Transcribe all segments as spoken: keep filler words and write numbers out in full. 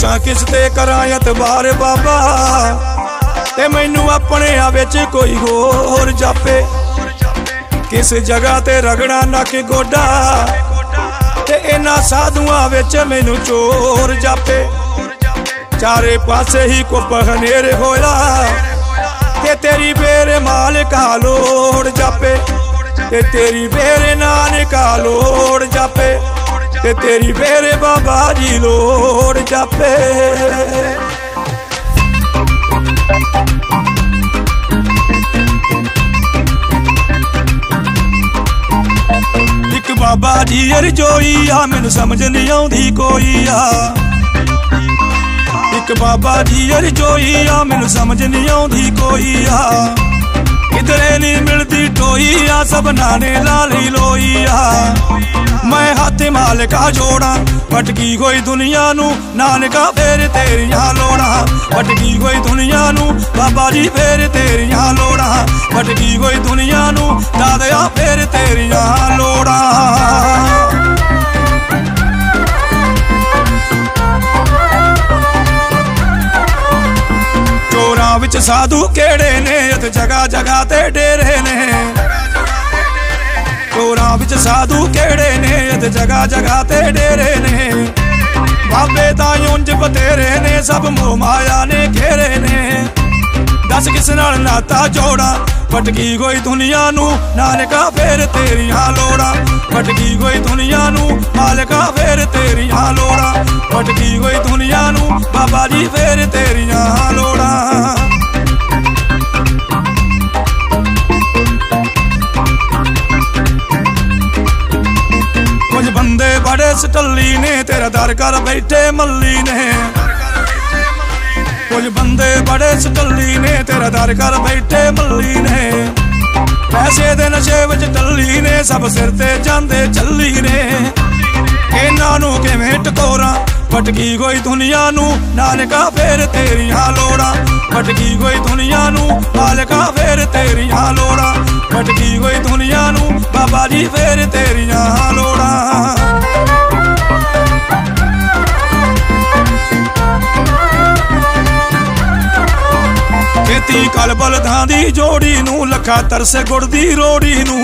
सोचा किस ते करां एतबार बाबा, ते मैनू अपने आ विच कोई होर जापे। किस जगह ते रगड़ा नक गोडा, ते इन्हां साधुआं विच मैनू चोर जापे। चारे पासे ही कुप हनेर होया, ते तेरी बेरे मालिका लोड़ जापे। ते तेरी बेरे नानका लोड़ जापे, ते तेरी बेरे बाबा जी लोड़ जापे। एक बाबा जी रजोई आ, मैनू समझ नहीं आउंदी कोई आ। एक बाबा जी रजोई आ, मैनू समझ नहीं आउंदी कोई आ। किधरे नहीं मिलती टोई आ, सब नाने लाली लोई आ। मैं हाथ मालिका जोड़ा, भटकी कोई दुनिया नू नानका फेर तेरियां लोड़ा। भटकी कोई दुनिया नू बाबा जी फेर तेरियां लोड़ा। भटकी कोई दुनिया नू दादया फेर तेरियां लोड़ा। चोरां विच साधु केड़े ने, ते जगह जगह ते डेरे ने। चोरां विच साधु केड़े ने, ते जगह जगह ते डेरे ने। बाबे तां उंज बतेरे ने, सब मोह माया ने घेरे ने। दस किस नाल नाता जोड़ा, भटकी कोई दुनिया नू नानका फेर तेरियां लोड़ा। भटकी कोई दुनिया नू मालिका फेर तेरियां लोड़ा। भटकी कोई दुनिया नू बाबा जी फेर तेरियां लोड़ा। कुछ बंदे बड़े सटल्ली ने, तेरा दर कर बैठे मल्ली ने। कुछ बंदे बड़े सटल्ली ने, तेरा दर कर बैठे मल्ली ने। पैसे दे नशे विच टल्ली ने, सब सिर ते जांदे चली ने। इन्हां नू किवें टकोरां, भटकी कोई दुनिया नू नानका फेर तेरियां लोड़ा। भटकी कोई दुनिया नू मालिका फेर तेरियां लोड़ा। भटकी कोई दुनिया नू बाबा जी फेर तेरियां लोड़ा। खेती कल बलदां दी जोड़ी नू, लखा तरसे गुड़ दी रोड़ी नू।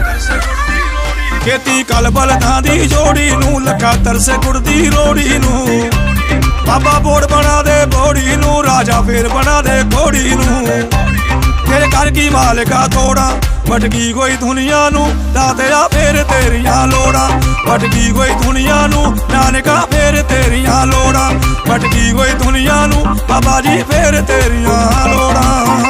खेती कल बलदां दी जोड़ी नू, लखा तरसे गुड़ दी रोड़ी नू। बाबा बोड़ बना दे बोड़ी नू, राजा फेर बना दे घोड़ी नू। तेरे घर की मालिका थोड़ा, भटकी कोई दुनिया नू दादया फेर तेरियां लोड़ा। भटकी कोई दुनिया नू नानका फेर तेरियां लोड़ा। भटकी कोई दुनिया नू बाबा जी फेर तेरियां लोड़ा।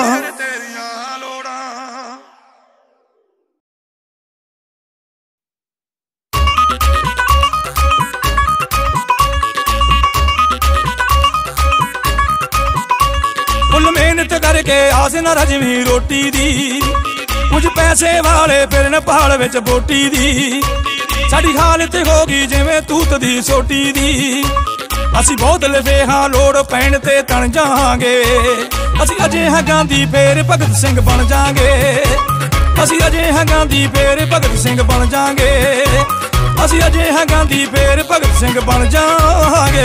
फुल मेहनत करके आस न रजवी रोटी दी, कुछ पैसे वाले फिरन पहाड़ विच बोटी दी। साडी हालत हो गई जिवें तूत दी सोटी दी। असी बहुत लिफे हाँ लोड़ पैण ते तन जांगे। असी अजे हाँ गांधी फेर भगत सिंह बन जांगे। असी अजे हाँ गांधी फेर भगत सिंह बन जांगे। असी अजे हाँ गांधी फेर भगत सिंह बन जांगे।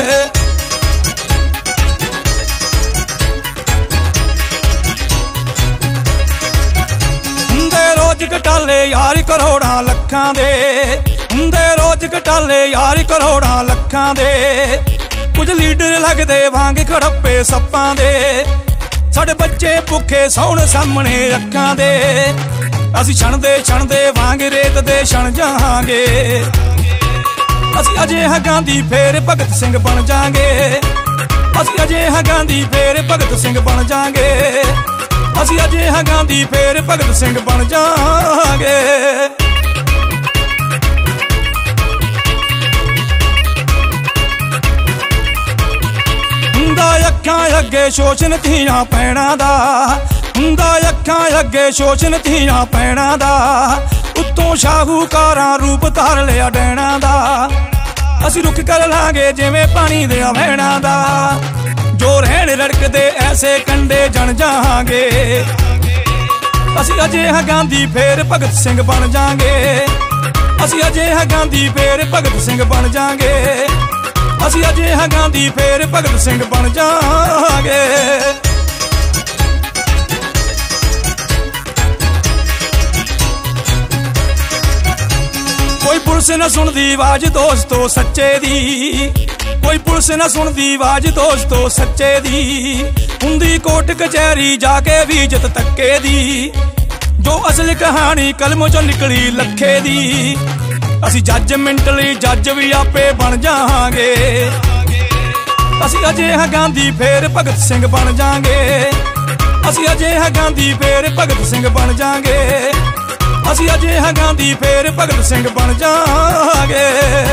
रोज घटाले यार करोड़ां लखां दे। हुंदे रोज घटाले यार करोड़ां लखां दे। कुछ लीडर लगदे वांग खड़प्पे सप्पां दे। साडे बच्चे भुखे सौण सामने अक्खां दे। असीं छणदे छणदे वांग रेत दे छण जांगे। असीं अजे हाँ गांधी फेर भगत सिंह बन जांगे। असीं अजे हाँ गांधी फेर भगत सिंह बन जांगे। असीं अजे हाँ गांधी फेर भगत सिंह बन जांगे। हुंदा अखां अगे शोषण धीआं पैणां दा। हुंदा अखां अगे शोषण धीआं पैणां दा। उत्तों शाहूकारां रूप धार लिया डैणां दा। असीं रुख कर लांगे जिवें पानी दे वैणां दा। जो रहन रड़कदे ऐसे कंडे जन जांगे। असीं अजे हाँ गांधी फेर भगत सिंह बन जांगे। असीं अजे हाँ गांधी फेर भगत सिंह बन जांगे। ਅਸੀਂ ਅਜੇ ਹਾਂ ਗਾਂਧੀ ਫੇਰ ਭਗਤ ਸਿੰਘ ਬਣ ਜਾਵਾਂਗੇ। कोई पुलिस न सुनदी आवाज दोस्तों सच्चे दी, कोई पुलिस न सुनदी आवाज दोस्तों सच्चे दी, हुंदी कोर्ट कचहरी जाके भी इज्जत तक्के दी, जो असल कहानी कलमों चों निकली लखे दी। असी जजमेंट लई जज भी आपे बन जावांगे, असी अजे हां गांधी फेर भगत सिंह बन जांगे, असी अजे हां गांधी फेर भगत सिंह बन जांगे, ਅਸੀਂ ਅਜੇ ਹਾਂ ਗਾਂਧੀ ਫੇਰ ਭਗਤ ਸਿੰਘ ਬਣ ਜਾਵਾਂਗੇ।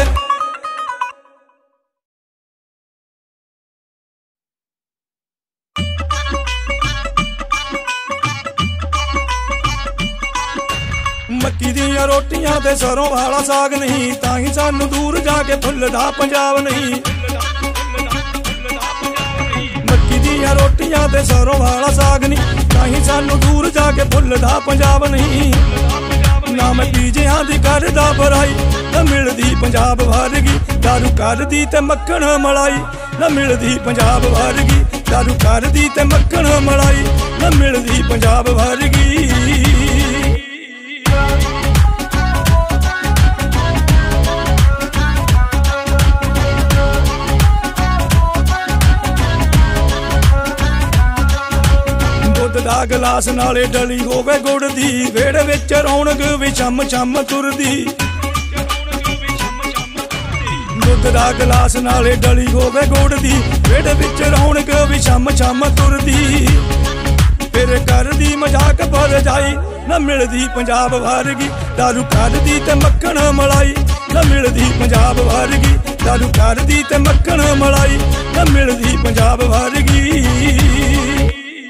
ਮੱਕੀ ਦੀਆਂ ਰੋਟੀਆਂ ਤੇ ਸਰੋਂ ਵਾਲਾ ਸਾਗ ਨਹੀਂ, ਤਾਂ ਹੀ ਸਾਨੂੰ ਦੂਰ ਜਾ ਕੇ ਫੁੱਲਦਾ ਪੰਜਾਬ ਨਹੀਂ। ਮੱਕੀ ਦੀਆਂ ਰੋਟੀਆਂ ਤੇ ਸਰੋਂ ਵਾਲਾ ਸਾਗ ਨਹੀਂ, ਤਾਂ ਹੀ ਸਾਨੂੰ ਦੂਰ ਜਾ ਕੇ ਫੁੱਲਦਾ ਪੰਜਾਬ ਨਹੀਂ। ना मैं पीजियां दी करदा बराई, न मिलदी पंजाब वर्गी दारू करदी ते मक्खन मलाई, न मिलदी पंजाब वर्गी दारू करदी ते मक्खन मलाई, न मिलदी पंजाब वर्गी। दा गलास नाले डली होवे गुड़ दी, वेड़े विच रौनक भी छम छम तुरदी। दुध दा गलास नाले डली होवे गुड़ दी, वेड़े विच रौनक भी छम छम तुरदी। फिर करदी मजाक पर जाई, न मिलदी पंजाब वर्गी दारू करदी ते मक्खन मलाई, न मिलदी पंजाब वर्गी दारू करदी ते मक्खन मलाई, न मिलदी पंजाब वर्गी।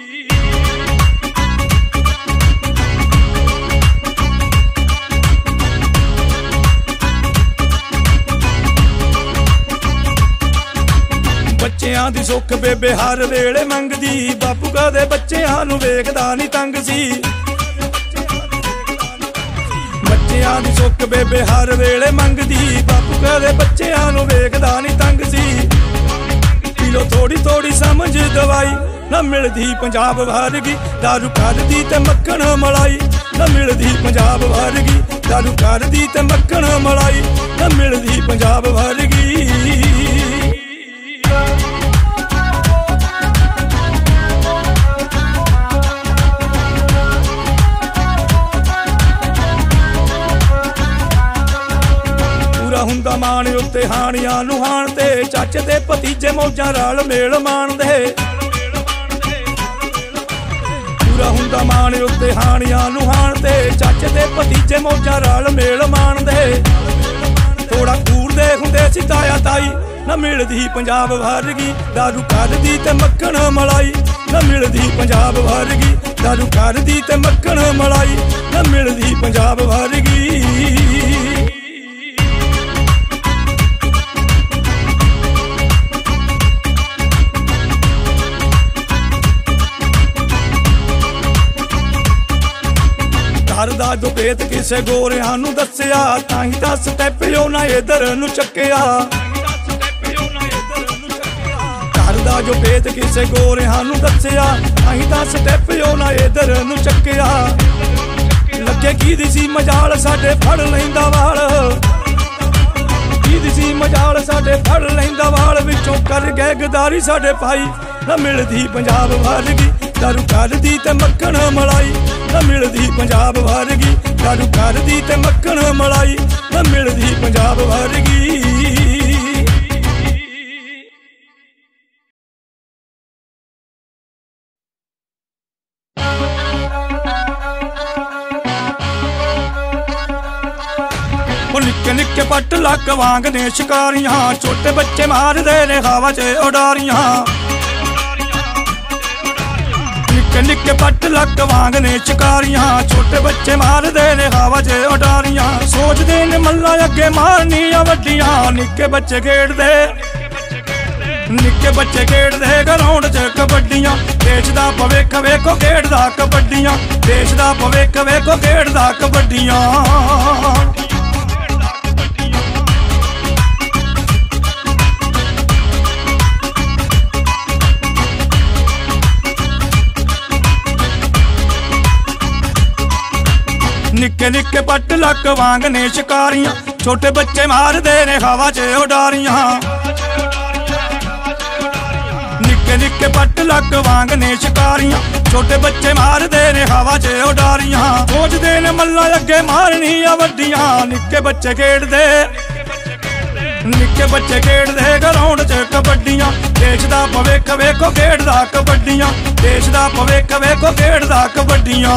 बच्चियां दी सुख बेबे हर वेले मंगदी, बापू कदे बच्चियां नूं वेखदा नी तंग सी। बच्चियां दी सुख बेबे हर वेले मंगदी, बापू कदे बच्चियां नूं वेखदा नी तंग सी। पीलो थोड़ी थोड़ी समझ दवाई, न मिलदी पंजाब वर्गी दारू करदी ते मक्खन मलाई, न मिलदी पंजाब वर्गी दारू करदी ते मक्खन मलाई, न मिलदी पंजाब वर्गी। हुंदा मान उत्ते हाणियां नूं हाण ते, चाचे ते भतीजे मौजां रल मेल माणदे। पूरा हुंदा मान उत्ते हाणियां नूं हाण ते, चाचे ते भतीजे मौजां रल मेल माणदे। थोड़ा कूड़दे हुंदे सी ताया ताई, न मिलदी पंजाब वर्गी दारू करदी ते मक्खन मलाई, न मिलदी पंजाब वर्गी दारू करदी ते मक्खन मलाई, न मिलदी पंजाब वर्गी। घर दा जो भेत किसे गोरियां नूं दस्सिया, तां ही तां स्टैप ना इधर नूं चक्किया। घर दा जो भेत किसे गोरियां नूं दस्सिया, तां ही तां स्टैप ना इधर नूं चक्किया। लगे की दी सी मजाल साडे फड़ लैंदा वाल, की दी सी मजाल साडे फड़ लैंदा वाल, विचों कर गए गदारी साडे पाई, न मिलदी पंजाब वर्गी दारू करदी ते मक्खन मलाई, न मिलदी पंजाब वर्गी दारू करदी ते मक्खन मलाई, न मिलदी पंजाब वर्गी। निक्के निक्के पट लक वांग ने शिकारियां, छोटे बच्चे मारदे ने हवा च उडारियां। निक्के निक्के पट लक वांग ने शिकारियां, छोटे बच्चे मारदे ने हवा च उडारियां। सोचदे ने मल्ला अगे मारनियां वड्डियां, निक्के बच्चे खेडदे निक्के बच्चे खेडदे ग्राउंड च कबड्डियां। देश दा भविख वेखो खेडदा कबड्डियां, देश दा भविख वेखो खेडदा कबड्डियां। निक्के निक्के पट लक वांग ने शिकारियां, छोटे बच्चे मारदे ने हवा च उडारियां। निक्के निक्के पट लक वांग ने शिकारियां, छोटे बच्चे मारदे ने हवा च उडारियां। सोचदे ने मल्ला अगे मारनियां वड्डियां, निक्के बच्चे खेडदे निक्के बच्चे खेडदे ग्राउंड च कबड्डियां। देश दा भविख वेखो खेडदा कबड्डियां, देश दा भविख वेखो खेडदा कबड्डियां।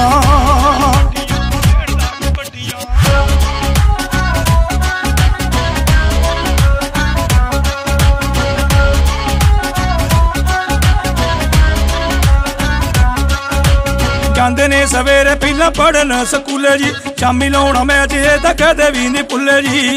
जांदे ने सवेरे पहला पढ़न स्कूले जी, शामी लाउणा मैच ये तां कदे भी नहीं भुल्ले जी।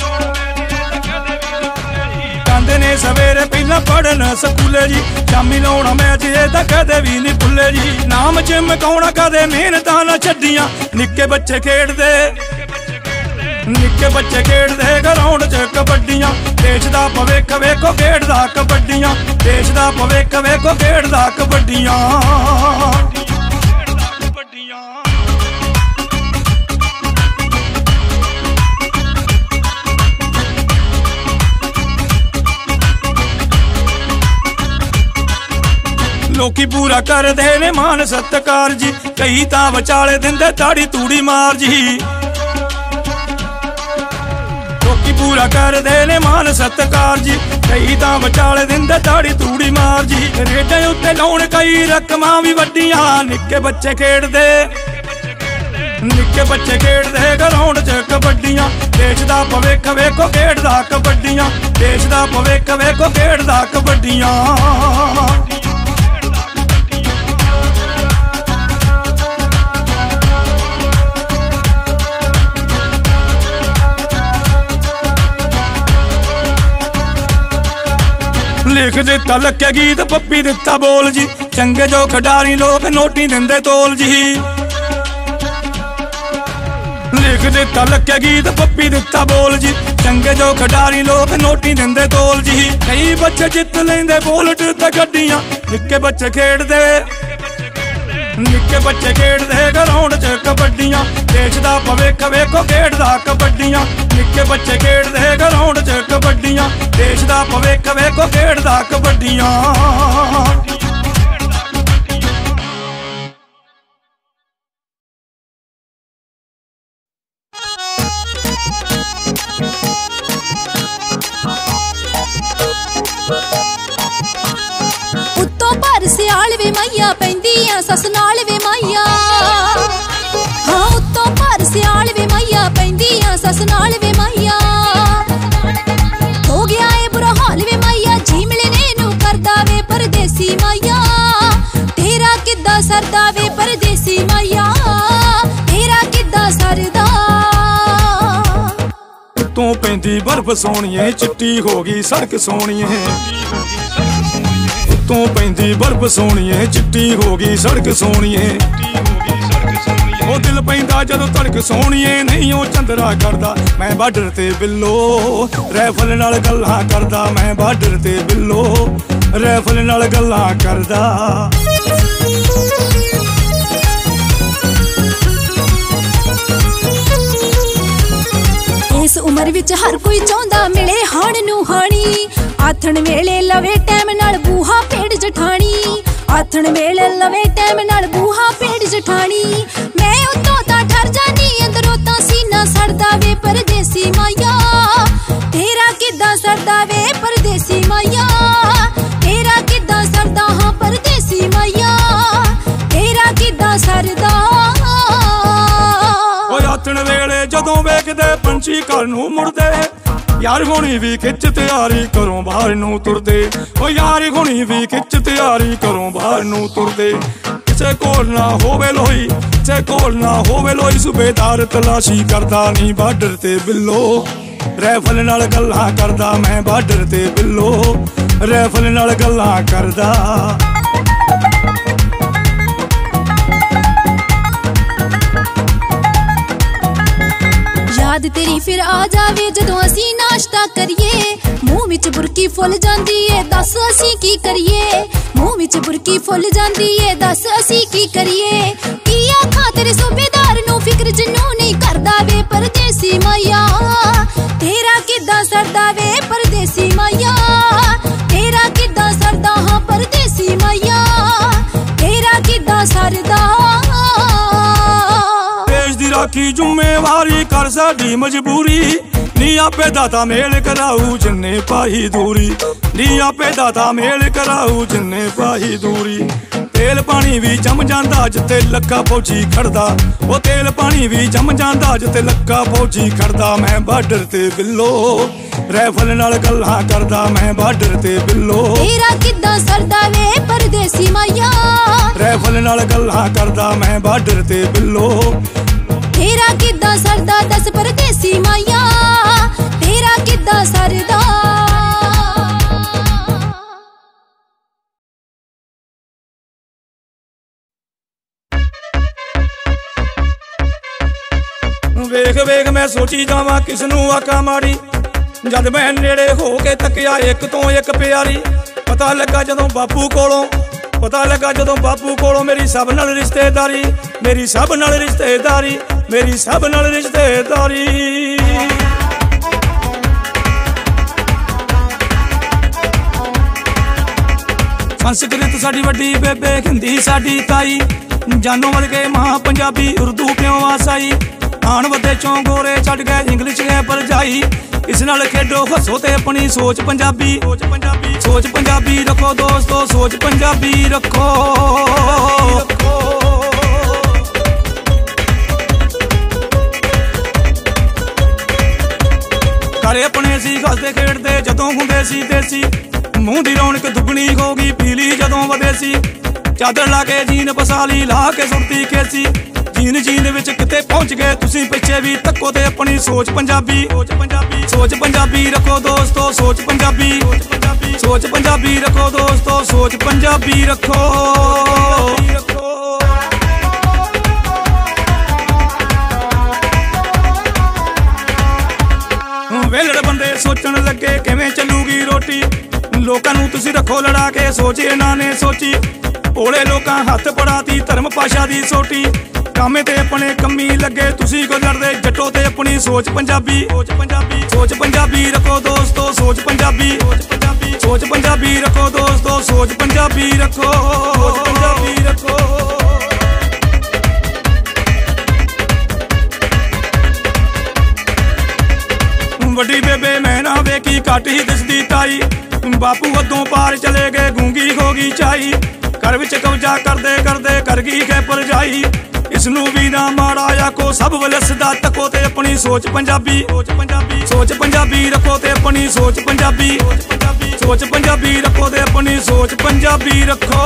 जांदे ने सवेरे पहला पढ़न स्कूले जी, शामी लाउणा मैच ये तां कदे भी नहीं भुल्ले जी। नाम चमकाउणा कदे मेहनतां ना छड्डियां, निक्के बच्चे खेडदे निक्के बच्चे खेडदे ग्राउंड च कबड्डियां। देश दा भविख वेखो खेडदा कबड्डियां, देश दा भविख वेखो खेडदा कबड्डियां। लोकी पूरा करदे ने मान सत्कार जी, कई तां विचाले दिंदे ताड़ी तूड़ी मार जी। लोकी पूरा करदे ने मान सत्कार जी, कई तां विचाले दिंदे ताड़ी तूड़ी मार जी। रेडे उत्ते लाउण कई रकमां भी वड्डियां, निक्के बच्चे खेडदे निक्के बच्चे खेडदे ग्राउंड च कबड्डियां। देश दा भविख वेखो खेडदा कबड्डियां, देश दा भविख वेखो खेडदा कबड्डियां। लिख दिता लक्के गीत पप्पी दिता बोल जी, चंगे जो खिडारी लोग नोटी दिंदे तोल जी। लिख दिता लक्के गीत पप्पी दिता बोल जी, चंगे जो खिडारी लोग नोटी दिंदे तोल जी। कई बच्चे जित लेंदे बुलेट ते गड्डियां, निक्के बच्चे खेडदे निक्के बच्चे खेडदे ग्राउंड च कबड्डियां। देश दा भविख वेखो खेडदा कबड्डियां, निक्के बच्चे खेडदे ग्राउंड च कबड्डियां। देश दा भविख वेखो खेडदा कबड्डियां। उत्तों भर सियाल वे माइया पैंदियां सस नाल वे माइया। हाँ उत्तों भर सियाल वे माइया पैंदियां सस नाल वे माइया। हो गया ए बुरा हाल वे माइया, झीमले ने नू करदा वे परदेसी माइया। तेरा किद्दा सरदा वे परदेसी माइया, तेरा किद्दा सरदा। उत्तों पैंदी बर्फ सोहणीए, चिट्टी हो गई सड़क सोहणीए। उत्तों पैंदी बर्फ सोहणीए, चिट्टी हो गई सड़क सोहणीए। ओ दिल पैंदा जदों तड़क सोहणीए, नहीं ओ चंदरा करदा मैं बार्डर ते बिल्लो। रैफल नाल गल्लां करदा मैं बार्डर ते बिल्लो, रैफल नाल गल्लां करदा। इस उम्र विच हर कोई चाहुंदा मिले हाण नू हाणी। आथण वेले लवे टैम नाल बूहा पेड़ जठानी। आथण वेले लवे टैम नाल बूहा पेड़ जठानी। मैं उत्तों तां ठर जानी, अंदरों तां सीना सड़दा वे परदेसी माइया। तेरा किद्दां सरदा वे परदेसी माइया, तेरा किद्दां सरदा हाँ परदेसी माइया, तेरा किद्दां सरदा। आथण वेले जदों वेखदे पंछी घर नूं मुड़दे, यार हुणी भी खिच तैयारी करों बाहर नूं तुरदे। ओ यार हुणी भी खिच तैयारी करों बाहर नूं तुरदे। किसे कोल ना होवे लोई, किसे कोल ना होवे लोई, सूबेदार तलाशी करदा नी बार्डर ते बिल्लो। रैफल नाल गल्लां करदा मैं बार्डर ते बिल्लो, रैफल नाल गल्लां करदा। याद तेरी फिर आ जावे जदों असी नाश्ता करिए। मुंह विच बुरकी फुल जांदी ए, दस असी की करिए। मुंह विच बुरकी फुल जांदी ए, दस असी की करिए। की आखां तेरे सूबेदार नूं फिक्र जिन्नू नहीं करदा वे परदेसी माया, तेरा किद्दां सरदा वे परदेसी माया, तेरा किद्दां सरदा हाँ परदेसी माया, तेरा किद्दां सरदा। देश दी राखी जुम्मेवारी कर साडी मजबूरी, नी आपे दाता मेल कराऊ जिन्ने पाई दूरी, नी आपे दाता मेल कराऊ जिन्ने पाई दूरी। तेल पानी भी जम जांदा जिते लक्का फौजी खड़दा, वो तेल पानी भी जम जांदा जिते लक्का फौजी खड़दा। मैं बार्डर ते बिल्लो राइफल नाल गल्लां करदा, मैं बार्डर ते बिल्लो। तेरा किद्दां सरदा वे परदेसी माया, राइफल नाल गल्लां करदा, मैं बार्डर ते बिल्लो। तेरा किद्दां सरदा दस परदेसी माया, तेरा किद्दां सरदा। वेख वेख मैं सोची जावां किसनू आका माड़ी, जद मैं नेड़े हो के तकिया एक तो एक प्यारी। पता लगा जदों बापू कोलों, पता लगा जदों बापू कोलों मेरी सब नाल रिश्तेदारी, मेरी सब नाल रिश्तेदारी, मेरी सब नाल रिश्तेदारी। संस्कृत साडी वड्डी बेबे, हिंदी साडी ताई, जानो वध के मां पंजाबी उर्दू प्यों आसाई। आन वधे चों गोरे छड़ गए इंग्लिश है परजाई, इस नाल खेडो हसो ते अपनी सोच पंजाबी, सोच पंजाबी, सोच पंजाबी रखो दोस्तों, सोच पंजाबी रखो। घरे अपने सी हसदे खेडदे जदों हुंदे सी देसी, मूंह दी रौनक दुगनी हो गई पीली जदों वदेसी। चादर ला के जीन पसाली ला के सुरती खेसी, जीन जीन विच किते पहुंच गए तुसी पिछे भी तक्को ते अपनी सोच पंजाबी, सोच पंजाबी, सोच पंजाबी रखो दोस्तों, सोच पंजाबी, सोच पंजाबी रखो दोस्तों, सोच पंजाबी रखो। वेलड़ बंदे सोचन लगे किवें चलूगी रोटी, लोकां नूं तुसी रखो लड़ा के सोच इन्हां ने सोची। भोले लोकां हत्थ पड़ाती धर्म पाशा दी सोटी, कामे ते अपने कमी लगे तुसी को लड़दे जट्टो ते अपनी सोच पंजाबी, सोच पंजाबी, सोच पंजाबी रखो दोस्तों, सोच पंजाबी, सोच पंजाबी, सोच पंजाबी रखो दोस्तों, सोच पंजाबी रखो, सोच पंजाबी रखो। वड्डी बेबे मैं ना वेखी घट ही दिसदी ताई, बापू हदों पार चले गए गूंगी हो गई चाई। घर विच कब्जा करदे करदे कर गई है परजाई, इसनू भी ना माड़ा आखो सब वलसदा तको ते अपनी सोच पंजाबी, सोच पंजाबी, सोच पंजाबी रखो ते अपनी सोच पंजाबी, सोच पंजाबी, सोच पंजाबी रखो ते अपनी सोच पंजाबी रखो।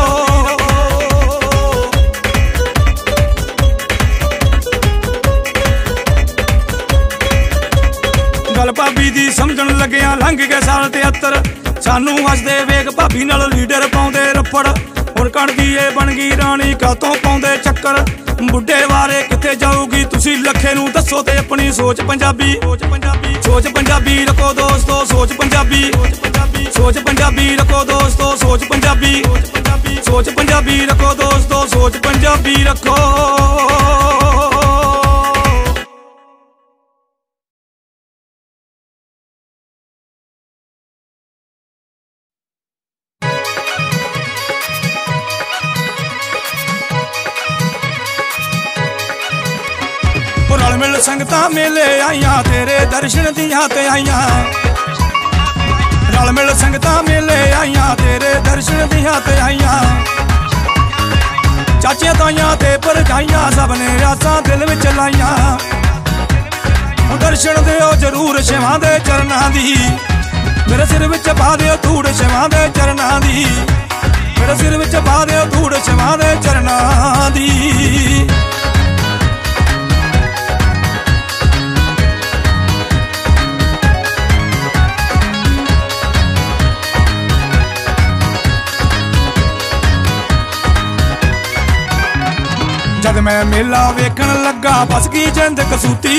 गल भाभी दी समझण लग्या लंघ गए साल तिहत्तर, सानू हसदे वेख भाभी नाल लीडर पाउंदे रफड़। हुण कणदी ए बन गई राणी कातों पाउंदे चक्कर, बुढ़े बारे किथे जाऊगी तुसी लखे नू दसो ते अपनी सोच पंजाबी, सोच पंजाबी, सोच पंजाबी रखो दोस्तों, सोच पंजाबी, सोच पंजाबी, सोच पंजाबी रखो दोस्तों, सोच पंजाबी, सोच पंजाबी, सोच पंजाबी रखो दोस्तों, सोच पंजाबी रखो। रल मिल संगतां मेले आईयां तेरे दर्शन दियां ते आईयां, रल मिल संगतां मेले आईयां तेरे दर्शन दियां ते आईयां। चाचियां ताइयां ते भरजाइयां सब ने आसां दिल विच लाइयां, दर्शन दिओ जरूर शिवां दे चरनां दी, मेरे सिर विच पा दिओ धूड़ शिवां दे चरनां दी, मेरे सिर विच पा दिओ धूड़ शिवां दे चरनां दी। जद मैं मेला वेखण लगा फस गई जिंद कसूती,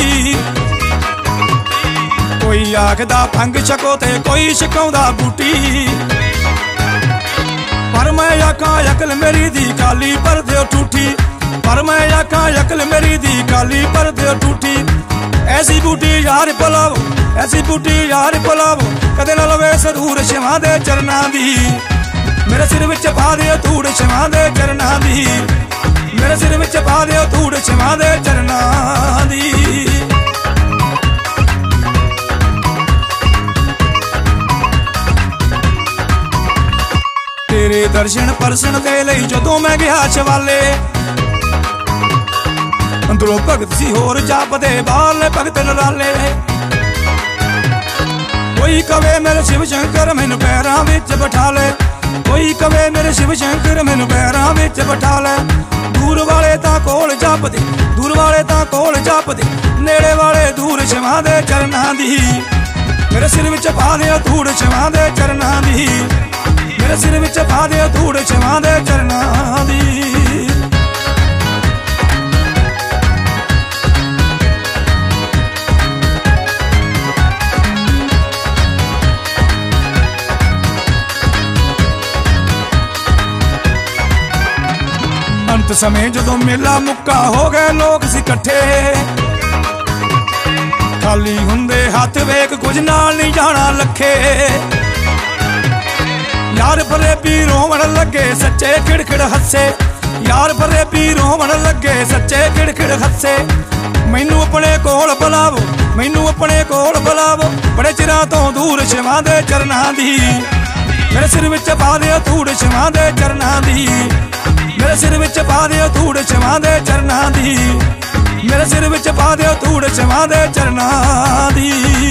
कोई आखदा भंग छको ते कोई छकाउंदा बूटी, पर मैं आखां अकल मेरी दी काली पर दिओ ठूठी, पर मैं आखा अकल मेरी दी काली पर दे टूटी। ऐसी बूटी यार पलावो, ऐसी बूटी यार पलावो, कदे ना लवे सरूर शिवां दे चरनां दी। मेरे सिर विच पा दे धूड़ शिवां दे चरनां दी, मेरे सिर विच पा दे धूड़ शिवां दे चरनां दी। तेरे दर्शन परसन दे लई जदों मैं गया शवाले, अंदरों भगत सी होर जापदे बाहरले भगत नराले। कोई कवे मेरे शिव शंकर मैनू पैरां विच बिठा ले, कोई कवे मेरे शिव शंकर मैनू पैरां विच बिठा ले। दूर वाले तां कोल जापदे, दूर वाले तां कोल जापदे, नेड़े वाले दूर शिवां दे चरनां दी। मेरे सिर विच पा दे धूड़ शिवां दे चरनां दी, मेरे सिर विच पा दे धूड़ शिवां दे चरनां दी। अंत समय जदों मेला मुक्का हो गए लोग सी इकट्ठे, खाली हुंदे हथ वेख कुछ नाल नहीं जाना लखे। यार फरेबी रोवण लगे सच्चे खिड़खिड़ हसे, यार फरेबी रोवण लगे सच्चे खिड़खिड़ हसे। मैनू अपने कोल बुलावो, मैनू अपने कोल बुलावो, बड़े चिरां तो दूर शिवां दे चरनां दी। मेरे सिर विच पा दे धूड़ शिवां दे चरनां दी, मेरे सिर विच पा दे धूड़ शिवां दे चरनां दी, मेरे सिर विच पा दे धूड़ शिवां दे चरनां दी।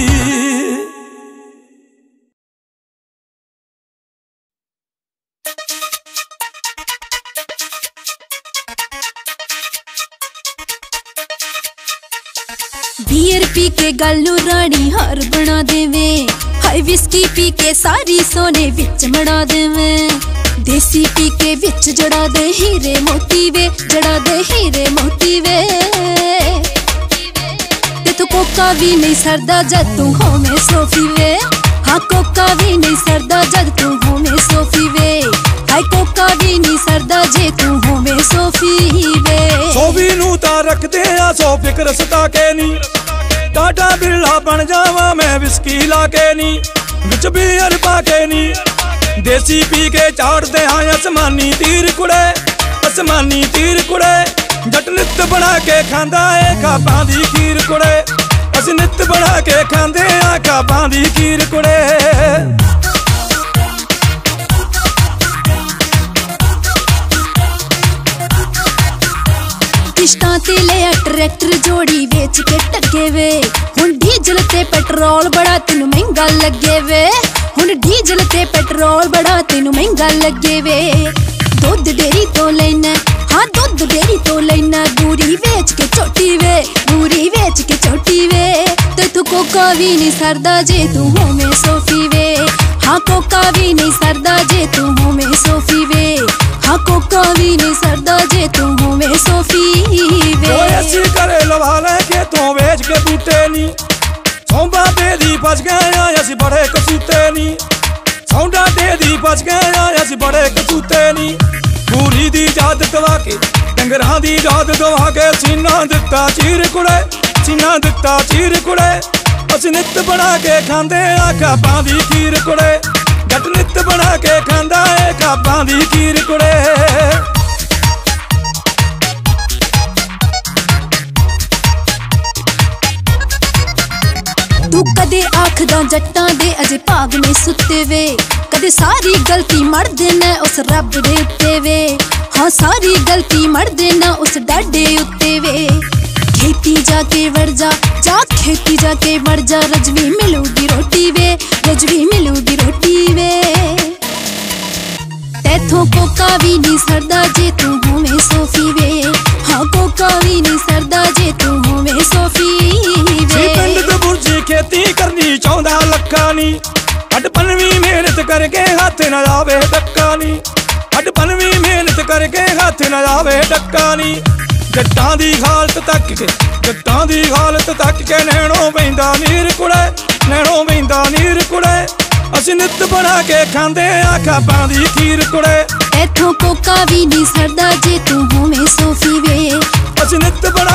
बीयर पी के गल्लू रानी हार बना देवे, हाय विस्की पी के सारी सोने विच मड़ा देवे। देसी पी के विच जड़ा दे हीरे मोती वे, जड़ा दे हीरे मोती वे। ते तू कोका भी नहीं सरदा जद तू होवे सोफी वे, हाँ कोका भी नहीं सरदा जद तू होवे सोफी वे। हाय कोका भी नहीं सरदा जे तू होवे सोफी वे। सोफी नू तां रखदे आ सौ फिक्र सता के नी, टाटा बिरला बन जावा मैं विस्की ला के नी, विच बीयर पा के नी। देसी पी के चाड़ते हाँ आसमानी तीर कुड़े, आसमानी तीर कुड़े। जट नित बना के खांदा है खाबां दी खीर कुड़े, अस नित बना के खांदे आ खाबां दी खीर कुड़े। किश्तां ते लिया ट्रैक्टर जोड़ी बेच के टगे वे, हुण डीजल ते पेट्रोल बड़ा तेनू महंगा लगे वे। हुण डीजल ते पेट्रोल बड़ा तेनू महंगा लगे वे। दुध डेरी तो लेना, हाँ दुध डेरी तो लेना, बूरी बेच के चोटी वे, बूरी बेच के चोटी वे। ते तू कोका भी नहीं सरदा जे तू होवे सोफी वे, हाँ कोका भी नहीं सरदा जे तू होवे सोफी वे, हाँ कोका भी नहीं सरदा जे तू होवे सोफी वे। ऐसी करे लवा ले के तू बेच के बूटे नी, सौंबा दे दी बच गए असी बड़े कसूते नी, सौंडा दे दी बच गए असी बड़े कसूते नी। पूरी दी जात गवा के डंगरां दी जात गवा के, सीना दिता चीर कुड़े, सीना दिता चीर कुड़े। असी नित बना के खांदे आ खाबां दी खीर कुड़े, जट नित बना के खांदा है खाबां दी खीर कुड़े। तू कदे आखदा जट्टां दे अजे भाग में सुते वे, कदे सारी गलती मर देना उस रब दे उत्ते वे, हाँ सारी गलती मर देना उस डाडे उत्ते वे। खेती जाके वड़ जा, जा खेती जाके वड़ जा, रजवी मिलूगी रोटी वे, रजवी मिलूगी रोटी वे। तैथों कोका भी नहीं सरदा जे तू होवे सोफी वे, हाँ कोका भी नहीं सरदा जे तू होवे सोफी वे। खेती करनी चाहुंदा लक्का नी, अड पनवी मेहनत करके हाथ न लावे डक्का नी, अड पनवी मेहनत करके हाथ न लावे डक्का नी। जट्टां दी हालत तक के, जट्टां दी हालत तक के नैणों पैंदा नीर कुड़े, नैणों पैंदा नीर कुड़े। असी नित बना के खांदे आ खाबां दी खीर कुड़े। तैथों कोका भी नहीं सरदा जे तू होवे सोफी वे,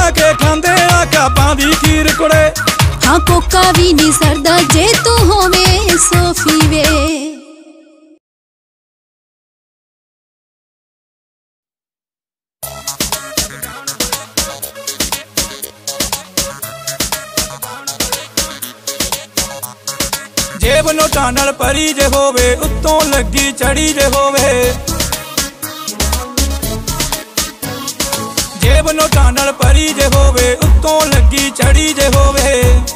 के खांदे आ काबां दी खीर कुड़े। हाँ कोका भी नहीं सरदा जे तू होवे सोफी वे। जेब नोटां नाल भरी जे होवे उत्तों लगी चढ़ी जे होवे। जेब नोटां नाल भरी जे होवे उत्तों लगी चढ़ी जे होवे।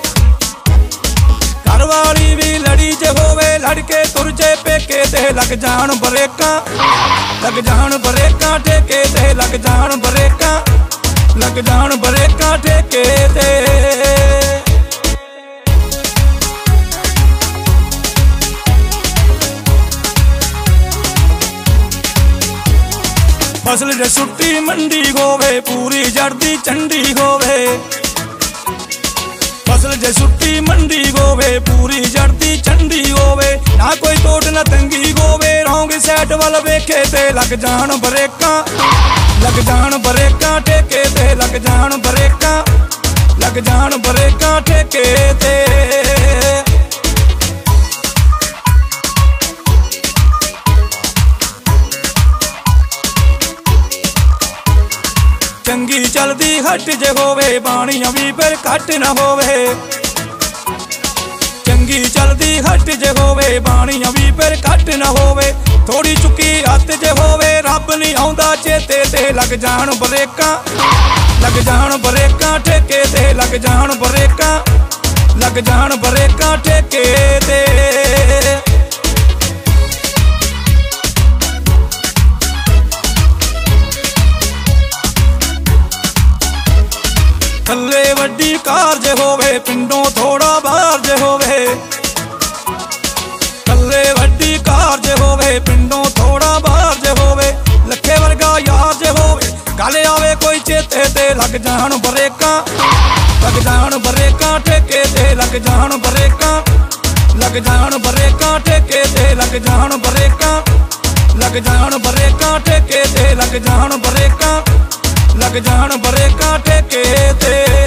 घरवाली भी लड़ी जे होवे लड़के तुर जे पेके ते लग जान बरेकां। लग जान बरेकां ठेके ते लग जान बरेकां। लग जान बरेकां ठेके ते। फसल जे सुट्टी मंडी होवे पूरी जड़दी चंडी होवे। फसल जे सुट्टी मंडी होवे पूरी जड़दी चंडी होवे। ना कोई तोड़ ना तंगी होवे रौंग सैट वाल वेखे ते लग जान बरेकां। लग जान बरेकां ठेके ते लग जान बरेकां। लग जान बरेकां ठेके ते। चंगी चलदी हट जे होवे बाणियां भी फिर घट ना होवे। चंगी चलदी हट जे होवे बाणियां भी फिर घट ना होवे। थोड़ी चुकी हथ जे होवे रब नहीं आउंदा चेते ते लग जान बरेकां। लग जान बरेकां ठेके ते लग जान बरेकां। लग जान बरेकां ठेके ते। थल्ले वड्डी कार जे होवे पिंडों थोड़ा बाहर जे होवे। थल्ले वड्डी कार जे होवे पिंडों थोड़ा बाहर जे होवे। लखे वर्गा यार जे होवे गल आवे कोई चेते ते लग जान बरेकां। लग जान बरेकां ठेके ते लग जान बरेकां। लग जान बरेकां ठेके ते लग जान बरेकां। लग जान बरेकां ठेके ते लग जान बरेकां। लग जान बरेकां ठेके ते।